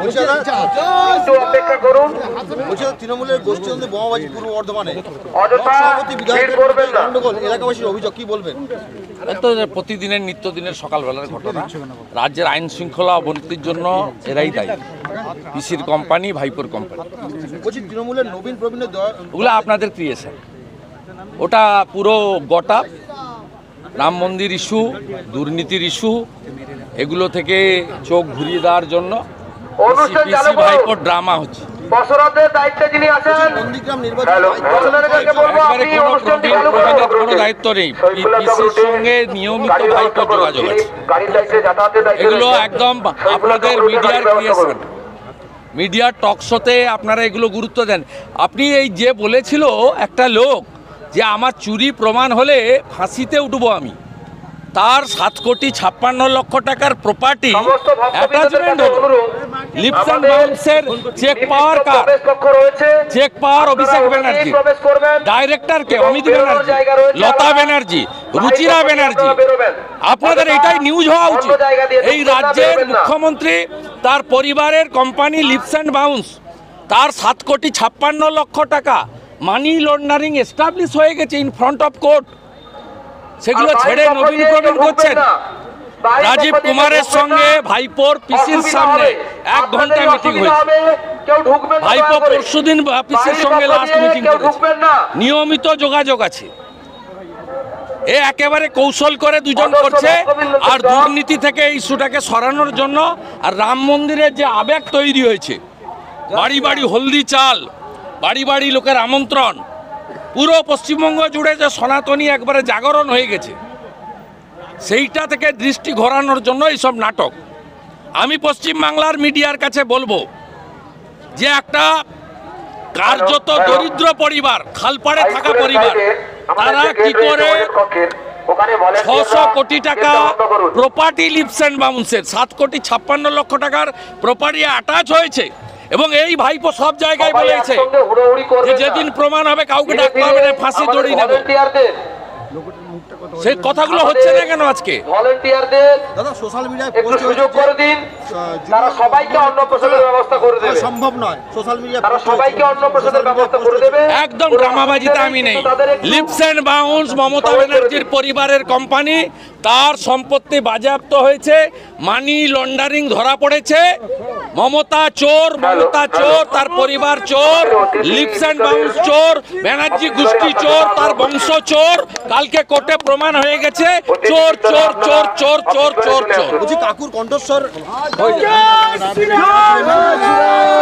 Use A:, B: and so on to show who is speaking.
A: অপেক্ষা করুন।
B: তৃণমূলের গোষ্ঠীদ্বন্দ্বে বোমাবাজি পূর্ব বর্ধমানে এলাকাবাসীর অভিযোগ, কি বলবেন?
C: তো প্রতিদিনের নিত্যদিনের সকালবেলার ঘটনা। রাজ্যের আইন শৃঙ্খলা অবনতির জন্য এরাই দায়ী। পিসির কোম্পানি, ভাইপোর কোম্পানি।
B: বলছি তৃণমূলের নবীন প্রবীণের
C: ওগুলো আপনাদের ক্রিয়েশন। ওটা পুরো গোটা রাম মন্দির ইস্যু, দুর্নীতির ইস্যু, এগুলো থেকে চোখ ঘুরিয়ে দেওয়ার জন্য ভাইপোর ড্রামা হচ্ছে। কোনো দায়িত্ব নেই, পিসির সঙ্গে নিয়মিত ভাইপোর যোগাযোগ আছে। এগুলো একদম আপনাদের মিডিয়ার ক্রিয়েশন, মিডিয়ার টক শোতে আপনারা এগুলো গুরুত্ব দেন। আপনি এই যে বলেছিল একটা লোক যে আমার চুরি প্রমাণ হলে ফাঁসিতে উঠবো আমি, তার 7,56,00,000 টাকার প্রপার্টি অ্যাটাচমেন্ট হলো। লিপস অ্যান্ড বাউন্সের চেক পাওয়ার কার? চেক পাওয়ার অভিষেক ব্যানার্জি, ডাইরেক্টরকে অমিত ব্যানার্জি, লতা ব্যানার্জি, রুচিরা ব্যানার্জি। আপনাদের এটাই নিউজ হওয়া উচিত। এই রাজ্যের মুখ্যমন্ত্রী, তার পরিবারের কোম্পানি লিপস অ্যান্ড বাউন্স, তার 7,56,00,000 টাকা মানি লন্ডারিং এস্টাবলিশ হয়ে গেছে ইন ফ্রন্ট অফ কোর্ট। সেগুলো ছেড়ে নবীন প্রবীণ করছেন। রাজীব কুমারের সঙ্গে ভাইপোর পিসির সামনে 1 ঘন্টা মিটিং হয়েছে। ভাইপো পরশুদিন পিসির সঙ্গে লাস্ট মিটিং করেছে। নিয়মিত যোগাযোগ আছে। এ একেবারে কৌশল করে দুজন করছে, আর দুর্নীতি থেকে ইস্যুটাকে সরানোর জন্য। আর রাম মন্দিরের যে আবেগ তৈরি হয়েছে, বাড়ি বাড়ি হলদি চাল, বাড়ি বাড়ি লোকের আমন্ত্রণ, পুরো পশ্চিমবঙ্গ জুড়ে যে সনাতনী একবারে জাগরণ হয়ে গেছে, সেইটা থেকে দৃষ্টি ঘোরানোর জন্য এইসব নাটক। আমি পশ্চিমবাংলার মিডিয়ার কাছে বলবো যে একটা কার্যত দরিদ্র পরিবার, খালপাড়ে থাকা পরিবার, তারা কি করে 600 কোটি টাকা প্রপার্টি লিপস অ্যান্ড বাউন্সের 7,56,00,000 টাকার প্রপার্টি অ্যাটাচ হয়েছে। এবং এই ভাইপো সব জায়গায় বলেছে যে যেদিন প্রমাণ হবে কাউকে ডাকতে হবে না, ফাঁসি দড়ি নেব। সেই কথাগুলো হচ্ছে না কেন আজকে?
B: দাদা সোশ্যাল মিডিয়ায়
A: একটু সুযোগ করে দিন, তারা সবাইকে অন্নপ্রাশনের ব্যবস্থা করে দেবে।
B: সম্ভব নয়, সোশ্যাল মিডিয়া
A: তারা সবাইকে অন্নপ্রাশনের ব্যবস্থা করে দেবে।
C: একদম ড্রামাবাজিতে আমি নেই। লিপস অ্যান্ড বাউন্স মমতা ব্যানার্জির পরিবারের কোম্পানি, তার সম্পত্তি বাজেয়াপ্ত হয়েছে, মানি লন্ডারিং ধরা পড়েছে। মমতা চোর, মমতা চোর, তার পরিবার চোর, লিপস অ্যান্ড বাউন্স চোর, ব্যানার্জি গোষ্ঠী চোর, তার বংশ চোর। কালকে কোর্টে প্রমাণ হয়ে গেছে চোর চোর চোর চোর চোর চোর চোর।
B: কাকুর কণ্ঠস্বর